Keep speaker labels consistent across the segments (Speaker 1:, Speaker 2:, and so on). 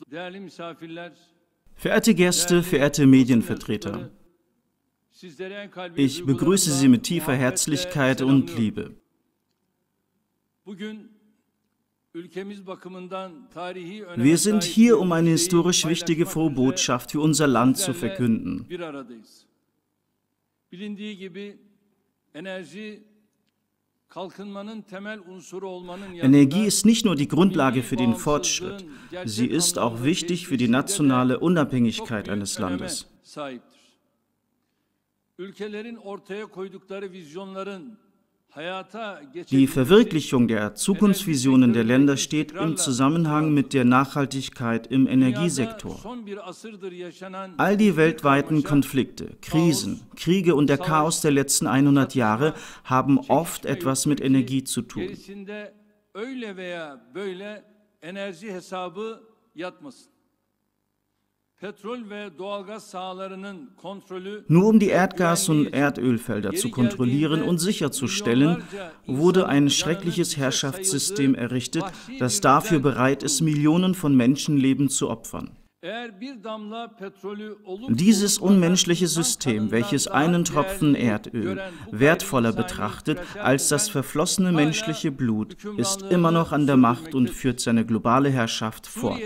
Speaker 1: Verehrte Gäste, verehrte Medienvertreter, ich begrüße Sie mit tiefer Herzlichkeit und Liebe. Wir sind hier, um eine historisch wichtige frohe Botschaft für unser Land zu verkünden. Energie ist nicht nur die Grundlage für den Fortschritt, sie ist auch wichtig für die nationale Unabhängigkeit eines Landes. Die Verwirklichung der Zukunftsvisionen der Länder steht im Zusammenhang mit der Nachhaltigkeit im Energiesektor. All die weltweiten Konflikte, Krisen, Kriege und der Chaos der letzten 100 Jahre haben oft etwas mit Energie zu tun. Nur um die Erdgas- und Erdölfelder zu kontrollieren und sicherzustellen, wurde ein schreckliches Herrschaftssystem errichtet, das dafür bereit ist, Millionen von Menschenleben zu opfern. Dieses unmenschliche System, welches einen Tropfen Erdöl wertvoller betrachtet als das verflossene menschliche Blut, ist immer noch an der Macht und führt seine globale Herrschaft fort.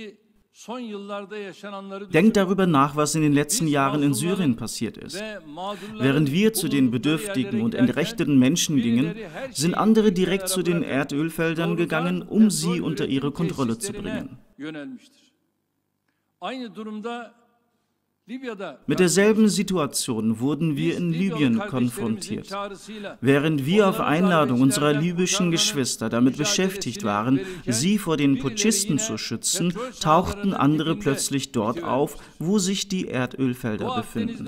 Speaker 1: Denkt darüber nach, was in den letzten Jahren in Syrien passiert ist. Während wir zu den bedürftigen und entrechteten Menschen gingen, sind andere direkt zu den Erdölfeldern gegangen, um sie unter ihre Kontrolle zu bringen. Mit derselben Situation wurden wir in Libyen konfrontiert. Während wir auf Einladung unserer libyschen Geschwister damit beschäftigt waren, sie vor den Putschisten zu schützen, tauchten andere plötzlich dort auf, wo sich die Erdölfelder befinden.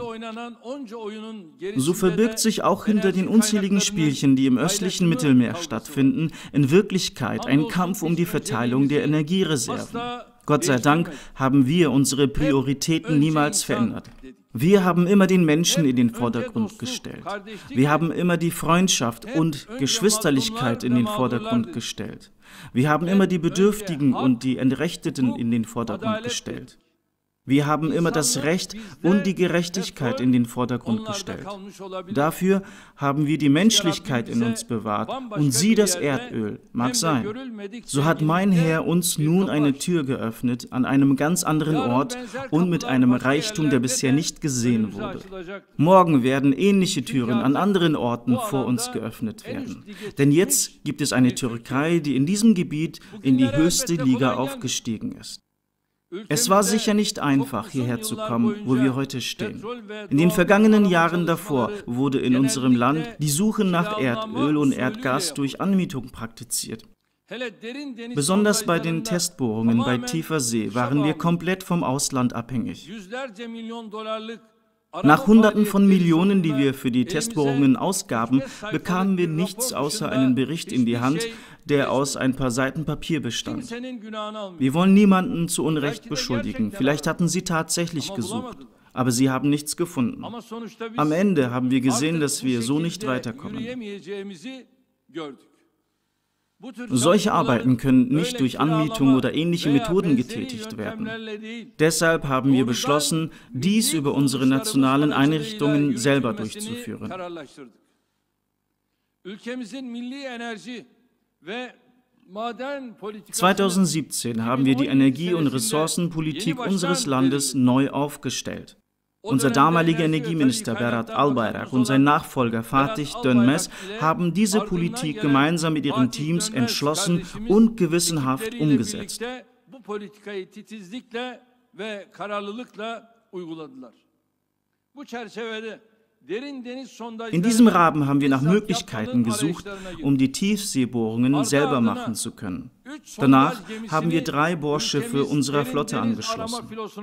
Speaker 1: So verbirgt sich auch hinter den unzähligen Spielchen, die im östlichen Mittelmeer stattfinden, in Wirklichkeit ein Kampf um die Verteilung der Energiereserven. Gott sei Dank haben wir unsere Prioritäten niemals verändert. Wir haben immer den Menschen in den Vordergrund gestellt. Wir haben immer die Freundschaft und Geschwisterlichkeit in den Vordergrund gestellt. Wir haben immer die Bedürftigen und die Entrechteten in den Vordergrund gestellt. Wir haben immer das Recht und die Gerechtigkeit in den Vordergrund gestellt. Dafür haben wir die Menschlichkeit in uns bewahrt und sie das Erdöl, mag sein. So hat mein Herr uns nun eine Tür geöffnet an einem ganz anderen Ort und mit einem Reichtum, der bisher nicht gesehen wurde. Morgen werden ähnliche Türen an anderen Orten vor uns geöffnet werden. Denn jetzt gibt es eine Türkei, die in diesem Gebiet in die höchste Liga aufgestiegen ist. Es war sicher nicht einfach, hierher zu kommen, wo wir heute stehen. In den vergangenen Jahren davor wurde in unserem Land die Suche nach Erdöl und Erdgas durch Anmietung praktiziert. Besonders bei den Testbohrungen bei tiefer See waren wir komplett vom Ausland abhängig. Nach Hunderten von Millionen, die wir für die Testbohrungen ausgaben, bekamen wir nichts außer einen Bericht in die Hand, der aus ein paar Seiten Papier bestand. Wir wollen niemanden zu Unrecht beschuldigen. Vielleicht hatten sie tatsächlich gesucht, aber sie haben nichts gefunden. Am Ende haben wir gesehen, dass wir so nicht weiterkommen. Solche Arbeiten können nicht durch Anmietung oder ähnliche Methoden getätigt werden. Deshalb haben wir beschlossen, dies über unsere nationalen Einrichtungen selber durchzuführen. 2017 haben wir die Energie- und Ressourcenpolitik unseres Landes neu aufgestellt. Unser damaliger Energieminister Berat Albayrak und sein Nachfolger Fatih Dönmez haben diese Politik gemeinsam mit ihren Teams entschlossen und gewissenhaft umgesetzt. In diesem Rahmen haben wir nach Möglichkeiten gesucht, um die Tiefseebohrungen selber machen zu können. Danach haben wir 3 Bohrschiffe unserer Flotte angeschlossen.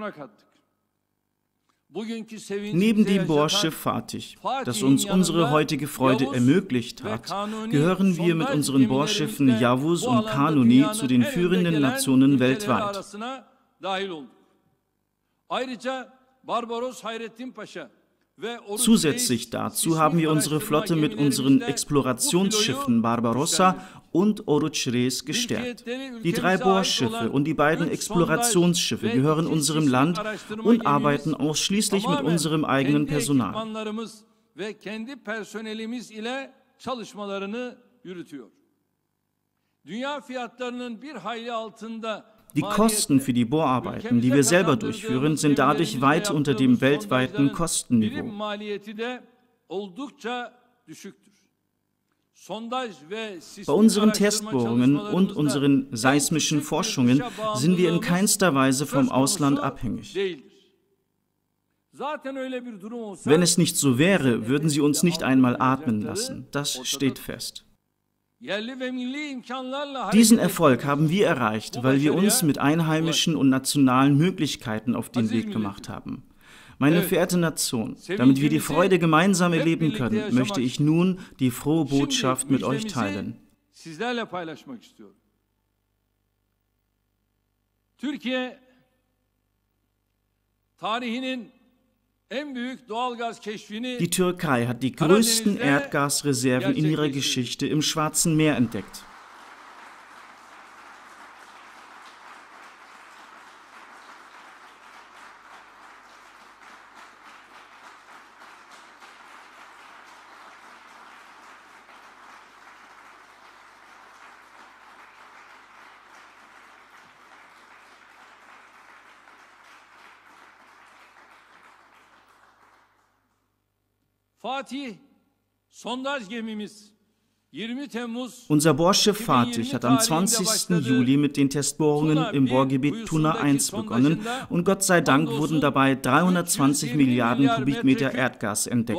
Speaker 1: Neben dem Bohrschiff Fatih, das uns unsere heutige Freude ermöglicht hat, gehören wir mit unseren Bohrschiffen Yavuz und Kanuni zu den führenden Nationen weltweit. Zusätzlich dazu haben wir unsere Flotte mit unseren Explorationsschiffen Barbarossa und Oruç Reis gestärkt. Die 3 Bohrschiffe und die beiden Explorationsschiffe gehören unserem Land und arbeiten ausschließlich mit unserem eigenen Personal. Die Kosten für die Bohrarbeiten, die wir selber durchführen, sind dadurch weit unter dem weltweiten Kostenniveau. Bei unseren Testbohrungen und unseren seismischen Forschungen sind wir in keinster Weise vom Ausland abhängig. Wenn es nicht so wäre, würden sie uns nicht einmal atmen lassen. Das steht fest. Diesen Erfolg haben wir erreicht, weil wir uns mit einheimischen und nationalen Möglichkeiten auf den Weg gemacht haben. Meine verehrte Nation, damit wir die Freude gemeinsam erleben können, möchte ich nun die frohe Botschaft mit euch teilen. Die Türkei hat die größten Erdgasreserven in ihrer Geschichte im Schwarzen Meer entdeckt. Unser Bohrschiff Fatih hat am 20. Juli mit den Testbohrungen im Bohrgebiet Tuna 1 begonnen und Gott sei Dank wurden dabei 320 Milliarden Kubikmeter Erdgas entdeckt.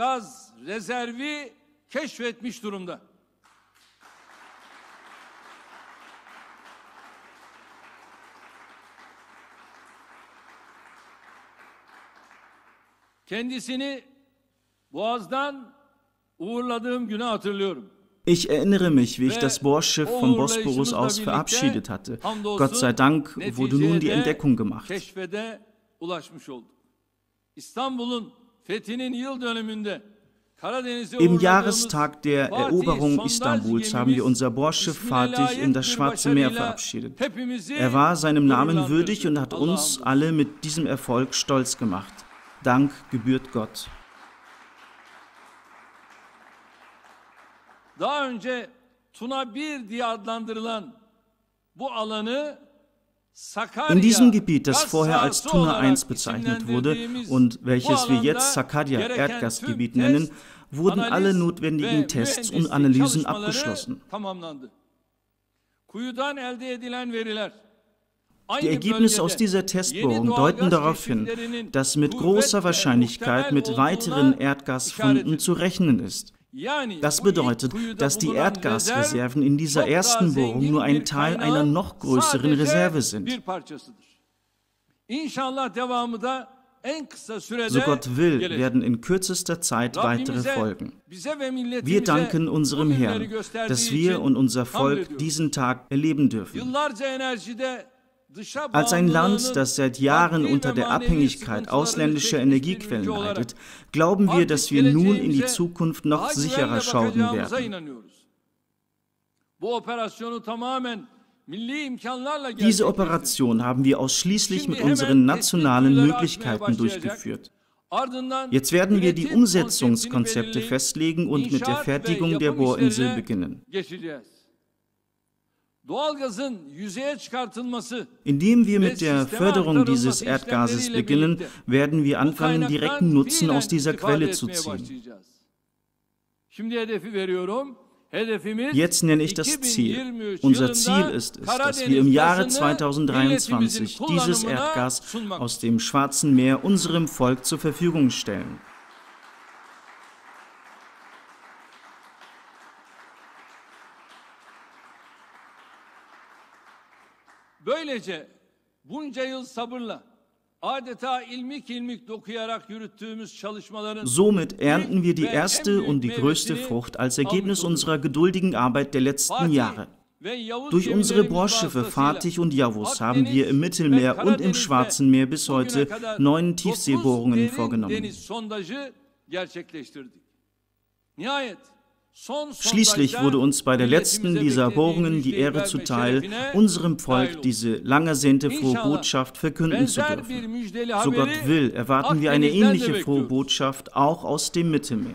Speaker 1: Ich erinnere mich, wie ich das Bohrschiff vom Bosporus aus verabschiedet hatte. Gott sei Dank wurde nun die Entdeckung gemacht. Im Jahrestag der Eroberung Istanbuls haben wir unser Bohrschiff Fatih in das Schwarze Meer verabschiedet. Er war seinem Namen würdig und hat uns alle mit diesem Erfolg stolz gemacht. Dank gebührt Gott. In diesem Gebiet, das vorher als Tuna 1 bezeichnet wurde und welches wir jetzt Sakarya Erdgasgebiet nennen, wurden alle notwendigen Tests und Analysen abgeschlossen. Die Ergebnisse aus dieser Testbohrung deuten darauf hin, dass mit großer Wahrscheinlichkeit mit weiteren Erdgasfunden zu rechnen ist. Das bedeutet, dass die Erdgasreserven in dieser ersten Bohrung nur ein Teil einer noch größeren Reserve sind. So Gott will, werden in kürzester Zeit weitere folgen. Wir danken unserem Herrn, dass wir und unser Volk diesen Tag erleben dürfen. Als ein Land, das seit Jahren unter der Abhängigkeit ausländischer Energiequellen leidet, glauben wir, dass wir nun in die Zukunft noch sicherer schauen werden. Diese Operation haben wir ausschließlich mit unseren nationalen Möglichkeiten durchgeführt. Jetzt werden wir die Umsetzungskonzepte festlegen und mit der Fertigung der Bohrinsel beginnen. Indem wir mit der Förderung dieses Erdgases beginnen, werden wir anfangen, direkten Nutzen aus dieser Quelle zu ziehen. Jetzt nenne ich das Ziel. Unser Ziel ist es, dass wir im Jahre 2023 dieses Erdgas aus dem Schwarzen Meer unserem Volk zur Verfügung stellen.
Speaker 2: Böylece bunca yıl sabırla adeta ilmik ilmik dokuyarak yürüttüğümüz çalışmaların
Speaker 1: Somit ernten wir die erste und die größte Frucht als Ergebnis unserer geduldigen Arbeit der letzten Jahre. Durch unsere Bohrschiffe Fatih und Yavuz haben wir im Mittelmeer und im Schwarzen Meer bis heute 9 Tiefseebohrungen vorgenommen. Schließlich wurde uns bei der letzten dieser Bohrungen die Ehre zuteil, unserem Volk diese lang ersehnte frohe Botschaft verkünden zu dürfen. So Gott will, erwarten wir eine ähnliche frohe Botschaft auch aus dem Mittelmeer.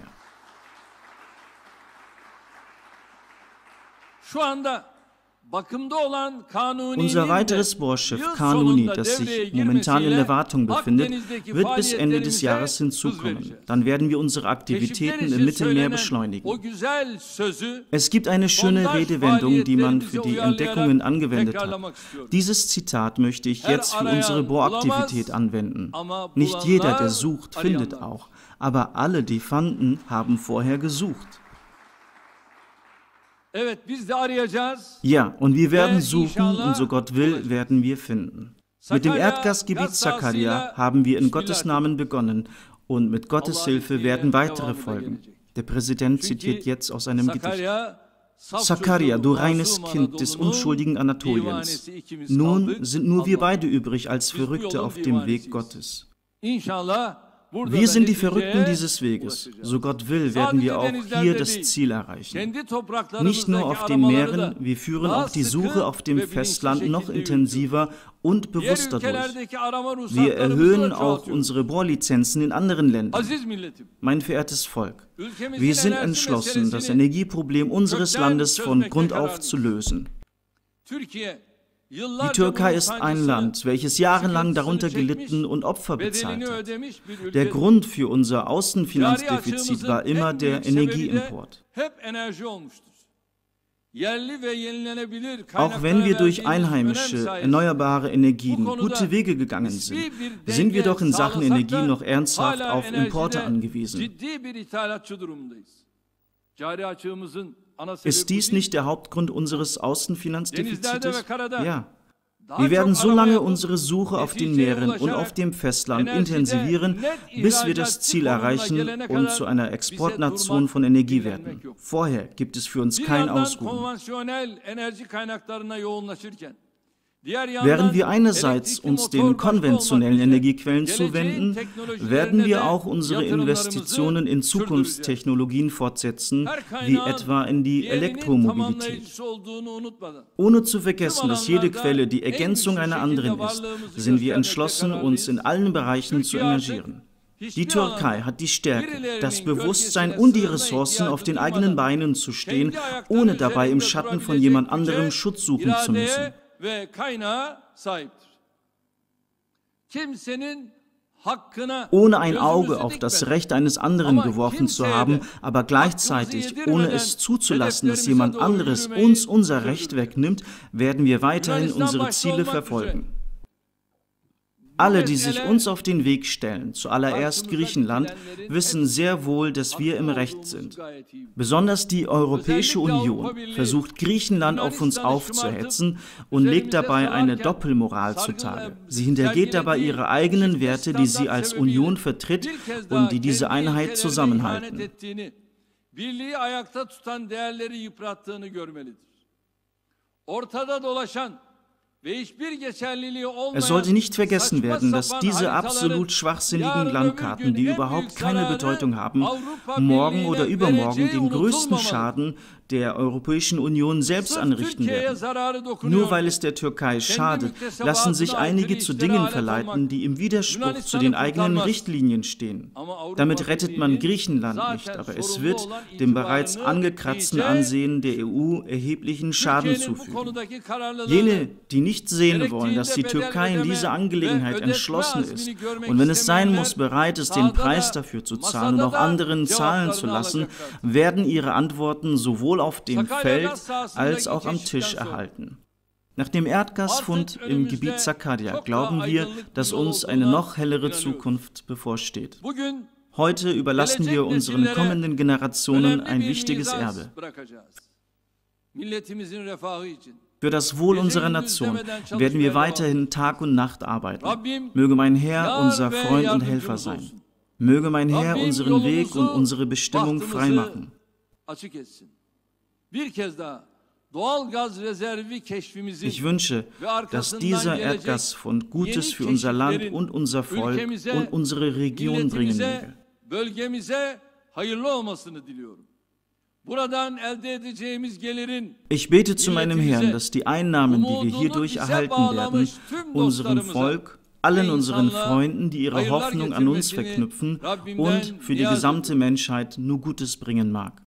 Speaker 1: Unser weiteres Bohrschiff Kanuni, das sich momentan in der Wartung befindet, wird bis Ende des Jahres hinzukommen. Dann werden wir unsere Aktivitäten im Mittelmeer beschleunigen. Es gibt eine schöne Redewendung, die man für die Entdeckungen angewendet hat. Dieses Zitat möchte ich jetzt für unsere Bohraktivität anwenden. Nicht jeder, der sucht, findet auch, aber alle, die fanden, haben vorher gesucht. Ja, und wir werden suchen und so Gott will, werden wir finden. Mit dem Erdgasgebiet Sakarya haben wir in Gottes Namen begonnen und mit Gottes Hilfe werden weitere folgen. Der Präsident zitiert jetzt aus einem Gedicht. Sakarya, du reines Kind des unschuldigen Anatoliens. Nun sind nur wir beide übrig als Verrückte auf dem Weg Gottes. Wir sind die Verrückten dieses Weges. So Gott will, werden wir auch hier das Ziel erreichen. Nicht nur auf den Meeren, wir führen auch die Suche auf dem Festland noch intensiver und bewusster durch. Wir erhöhen auch unsere Bohrlizenzen in anderen Ländern. Mein verehrtes Volk, wir sind entschlossen, das Energieproblem unseres Landes von Grund auf zu lösen. Die Türkei ist ein Land, welches jahrelang darunter gelitten und Opfer bezahlt hat. Der Grund für unser Außenfinanzdefizit war immer der Energieimport. Auch wenn wir durch einheimische, erneuerbare Energien gute Wege gegangen sind, sind wir doch in Sachen Energie noch ernsthaft auf Importe angewiesen. Ist dies nicht der Hauptgrund unseres Außenfinanzdefizites? Ja. Wir werden so lange unsere Suche auf den Meeren und auf dem Festland intensivieren, bis wir das Ziel erreichen und zu einer Exportnation von Energie werden. Vorher gibt es für uns kein Ausruhen. Während wir einerseits uns den konventionellen Energiequellen zuwenden, werden wir auch unsere Investitionen in Zukunftstechnologien fortsetzen, wie etwa in die Elektromobilität. Ohne zu vergessen, dass jede Quelle die Ergänzung einer anderen ist, sind wir entschlossen, uns in allen Bereichen zu engagieren. Die Türkei hat die Stärke, das Bewusstsein und die Ressourcen, auf den eigenen Beinen zu stehen, ohne dabei im Schatten von jemand anderem Schutz suchen zu müssen. Ohne ein Auge auf das Recht eines anderen geworfen zu haben, aber gleichzeitig, ohne es zuzulassen, dass jemand anderes uns unser Recht wegnimmt, werden wir weiterhin unsere Ziele verfolgen. Alle, die sich uns auf den Weg stellen, zuallererst Griechenland, wissen sehr wohl, dass wir im Recht sind. Besonders die Europäische Union versucht, Griechenland auf uns aufzuhetzen und legt dabei eine Doppelmoral zutage. Sie hintergeht dabei ihre eigenen Werte, die sie als Union vertritt und die diese Einheit zusammenhalten. Es sollte nicht vergessen werden, dass diese absolut schwachsinnigen Landkarten, die überhaupt keine Bedeutung haben, morgen oder übermorgen den größten Schaden der Europäischen Union selbst anrichten werden. Nur weil es der Türkei schadet, lassen sich einige zu Dingen verleiten, die im Widerspruch zu den eigenen Richtlinien stehen. Damit rettet man Griechenland nicht, aber es wird dem bereits angekratzten Ansehen der EU erheblichen Schaden zufügen. Jene, die nicht sehen wollen, dass die Türkei in dieser Angelegenheit entschlossen ist und wenn es sein muss, bereit ist, den Preis dafür zu zahlen und auch anderen zahlen zu lassen, werden ihre Antworten sowohl auf dem Feld als auch am Tisch erhalten. Nach dem Erdgasfund im Gebiet Sakarya glauben wir, dass uns eine noch hellere Zukunft bevorsteht. Heute überlassen wir unseren kommenden Generationen ein wichtiges Erbe. Für das Wohl unserer Nation werden wir weiterhin Tag und Nacht arbeiten. Möge mein Herr unser Freund und Helfer sein. Möge mein Herr unseren Weg und unsere Bestimmung freimachen. Ich wünsche, dass dieser Erdgasfund Gutes für unser Land und unser Volk und unsere Region bringen möge. Ich bete zu meinem Herrn, dass die Einnahmen, die wir hierdurch erhalten werden, unserem Volk, allen unseren Freunden, die ihre Hoffnung an uns verknüpfen, und für die gesamte Menschheit nur Gutes bringen mag.